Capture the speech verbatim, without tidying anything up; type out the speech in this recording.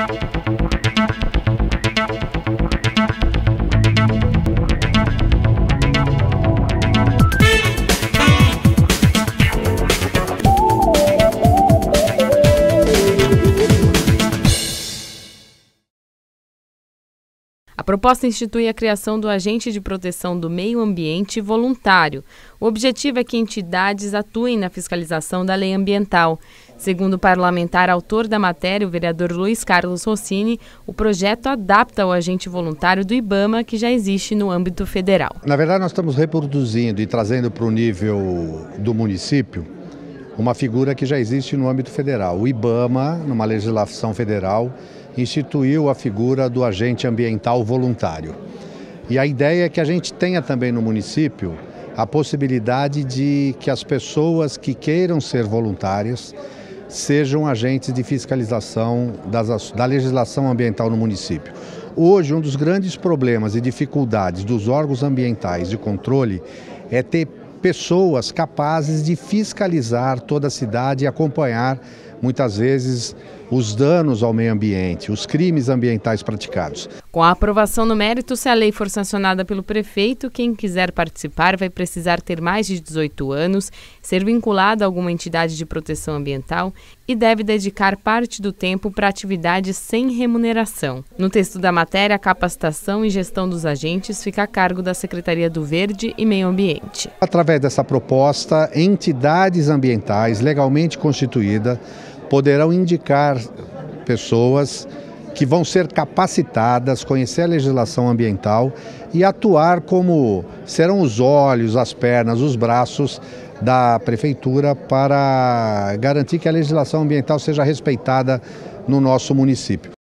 A proposta institui a criação do Agente de Proteção do Meio Ambiente voluntário. O objetivo é que entidades atuem na fiscalização da lei ambiental. Segundo o parlamentar autor da matéria, o vereador Luiz Carlos Rossini, o projeto adapta o agente voluntário do IBAMA, que já existe no âmbito federal. Na verdade, nós estamos reproduzindo e trazendo para o nível do município uma figura que já existe no âmbito federal. O IBAMA, numa legislação federal, instituiu a figura do agente ambiental voluntário. E a ideia é que a gente tenha também no município a possibilidade de que as pessoas que queiram ser voluntárias sejam agentes de fiscalização das, da legislação ambiental no município. Hoje, um dos grandes problemas e dificuldades dos órgãos ambientais de controle é ter pessoas capazes de fiscalizar toda a cidade e acompanhar, muitas vezes, os danos ao meio ambiente, os crimes ambientais praticados. Com a aprovação no mérito, se a lei for sancionada pelo prefeito, quem quiser participar vai precisar ter mais de dezoito anos, ser vinculado a alguma entidade de proteção ambiental e deve dedicar parte do tempo para atividades sem remuneração. No texto da matéria, a capacitação e gestão dos agentes fica a cargo da Secretaria do Verde e Meio Ambiente. Através dessa proposta, entidades ambientais legalmente constituídas poderão indicar pessoas que vão ser capacitadas, conhecer a legislação ambiental e atuar como serão os olhos, as pernas, os braços da prefeitura para garantir que a legislação ambiental seja respeitada no nosso município.